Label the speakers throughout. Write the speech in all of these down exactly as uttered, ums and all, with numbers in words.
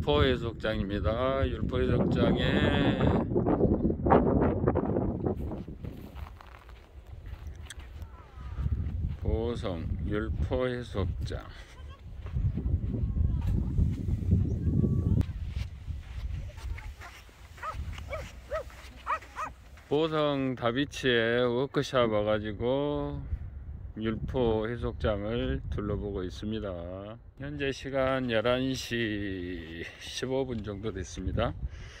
Speaker 1: 율포해수욕장입니다. 율포해수욕장에 보성 율포해수욕장. 보성 다비치에 워크샵 와가지고 율포 해수욕장을 둘러보고 있습니다. 현재 시간 열한 시 십오 분 정도 됐습니다.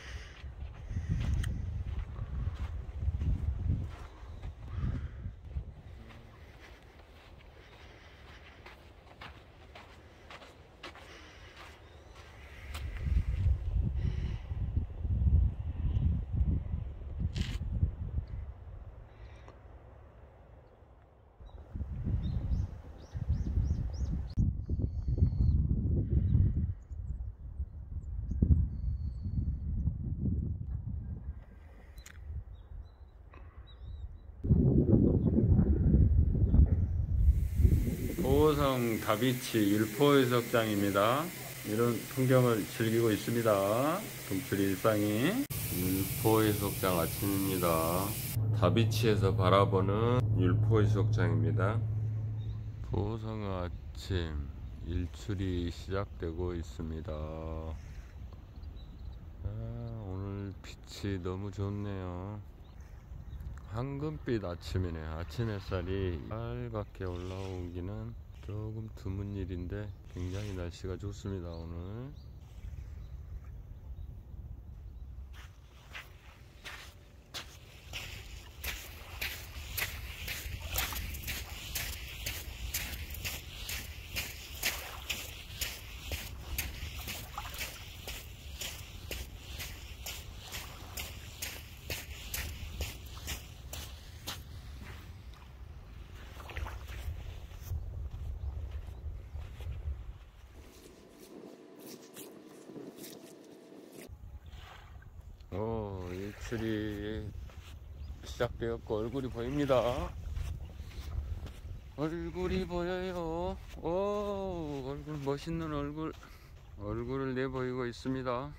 Speaker 1: 보성 다비치 율포해수욕장입니다. 이런 풍경을 즐기고 있습니다. 동출 일상이. 율포해수욕장 아침입니다. 다비치에서 바라보는 율포해수욕장입니다. 보성 아침 일출이 시작되고 있습니다. 아, 오늘 빛이 너무 좋네요. 황금빛 아침이네. 아침 햇살이 빨갛게 올라오기는 조금 드문 일인데 굉장히 날씨가 좋습니다. 오늘 오, 일출이 시작되었고 얼굴이 보입니다. 얼굴이 보여요. 오, 얼굴, 멋있는 얼굴 얼굴을 내보이고 있습니다.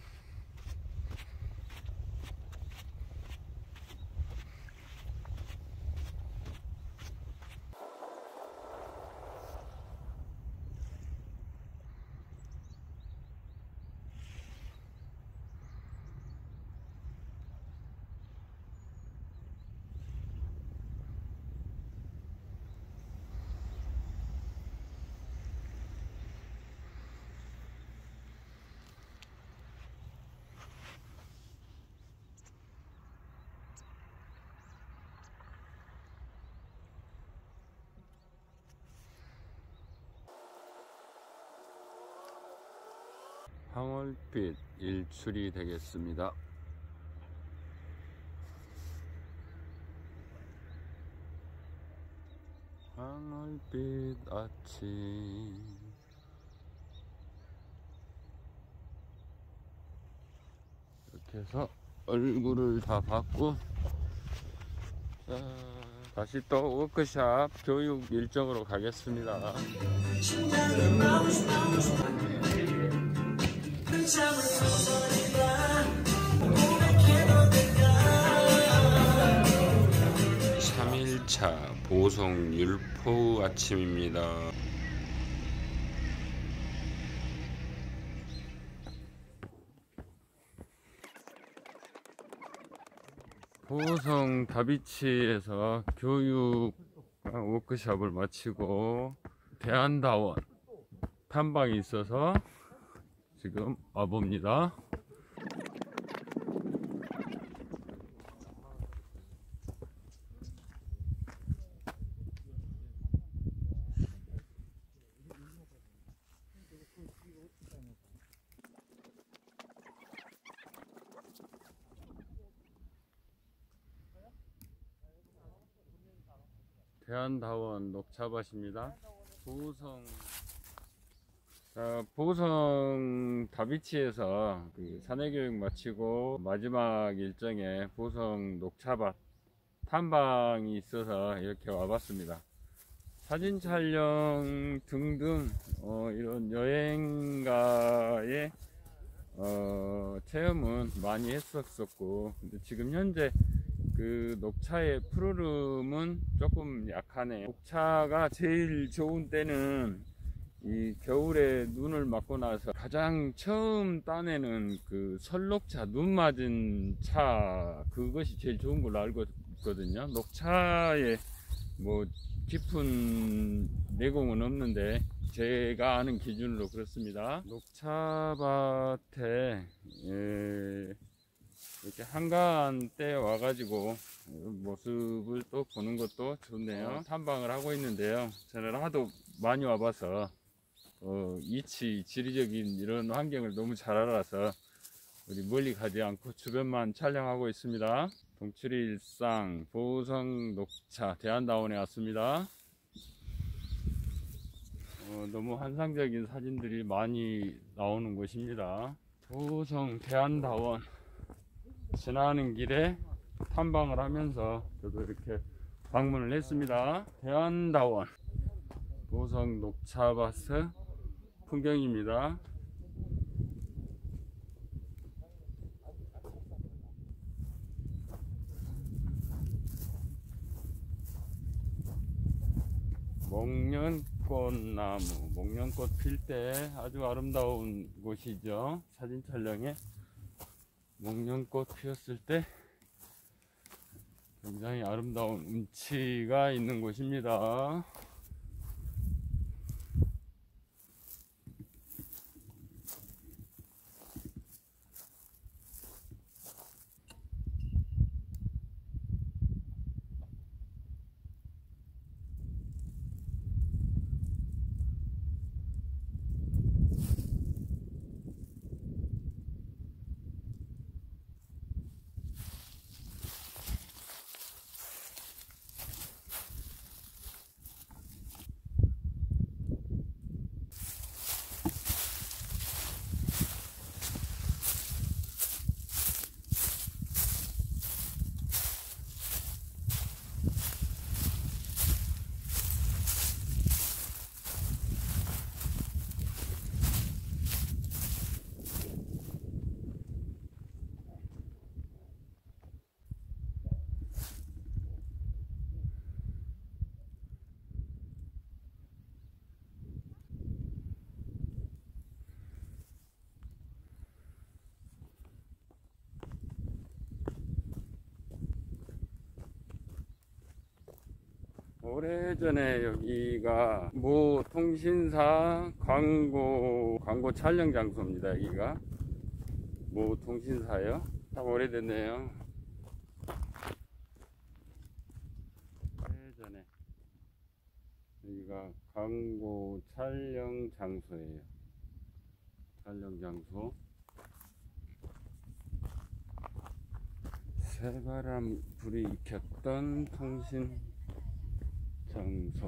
Speaker 1: 황홀빛 일출이 되겠습니다. 황홀빛 아침. 이렇게 해서 얼굴을 다 받고, 자, 다시 또 워크샵 교육 일정으로 가겠습니다. 삼 일차 보성 율포 아침입니다. 보성 다비치에서 교육 워크숍을 마치고 대한다원 탐방이 있어서 지금 와봅니다. 대한다원 녹차밭입니다. 보성 자, 보성 다비치에서 그 사내교육 마치고 마지막 일정에 보성 녹차밭 탐방이 있어서 이렇게 와봤습니다. 사진 촬영 등등 어, 이런 여행가의 어, 체험은 많이 했었었고, 근데 지금 현재 그 녹차의 푸르름은 조금 약하네요. 녹차가 제일 좋은 때는 이 겨울에 눈을 맞고 나서 가장 처음 따내는 그 설녹차, 눈 맞은 차, 그것이 제일 좋은 걸로 알고 있거든요. 녹차에 뭐 깊은 내공은 없는데 제가 아는 기준으로 그렇습니다. 녹차밭에 예, 이렇게 한가한 때 와가지고 모습을 또 보는 것도 좋네요. 탐방을 하고 있는데요. 저는 하도 많이 와봐서 어, 이치, 지리적인 이런 환경을 너무 잘 알아서 우리 멀리 가지 않고 주변만 촬영하고 있습니다. 동출이 일상 보성 녹차 대한다원에 왔습니다. 어, 너무 환상적인 사진들이 많이 나오는 곳입니다. 보성 대한다원 지나는 길에 탐방을 하면서 저도 이렇게 방문을 했습니다. 대한다원 보성 녹차밭의 풍경입니다. 목련꽃나무, 목련꽃 필 때 아주 아름다운 곳이죠. 사진 촬영에 목련꽃 피었을 때 굉장히 아름다운 운치가 있는 곳입니다. 오래전에 여기가 모 통신사 광고 광고 촬영 장소입니다. 여기가 모 통신사요. 참 오래됐네요. 오래전에 여기가 광고 촬영 장소예요. 촬영 장소. 새바람 불이 익혔던 통신 장소.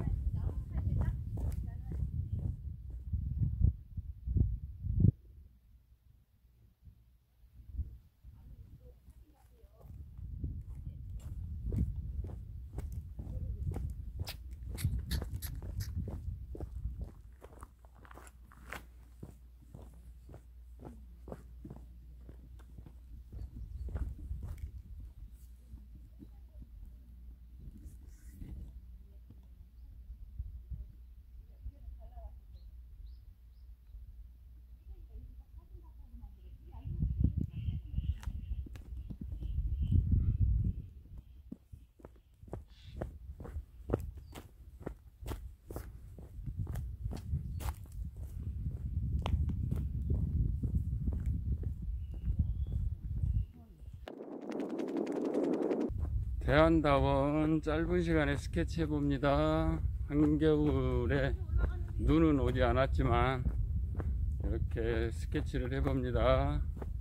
Speaker 1: 대한다원 짧은 시간에 스케치 해봅니다. 한겨울에 눈은 오지 않았지만 이렇게 스케치를 해봅니다.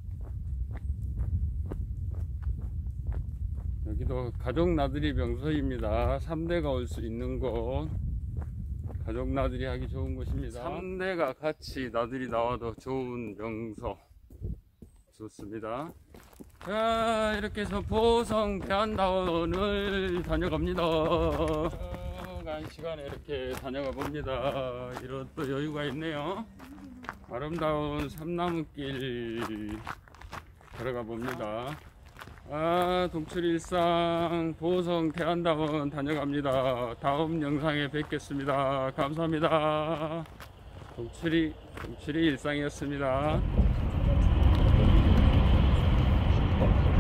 Speaker 1: 여기도 가족 나들이 명소입니다. 삼 대가 올 수 있는 곳, 가족 나들이 하기 좋은 곳입니다. 삼 대가 같이 나들이 나와도 좋은 명소. 좋습니다. 자, 이렇게 해서 보성 대한다원을 다녀갑니다. 시간 시간에 이렇게 다녀가 봅니다. 이런 또 여유가 있네요. 아름다운 삼나무길 들어가 봅니다. 아, 동출일상 보성 태안다원 다녀갑니다. 다음 영상에 뵙겠습니다. 감사합니다. 동출이 동출이 일상이었습니다.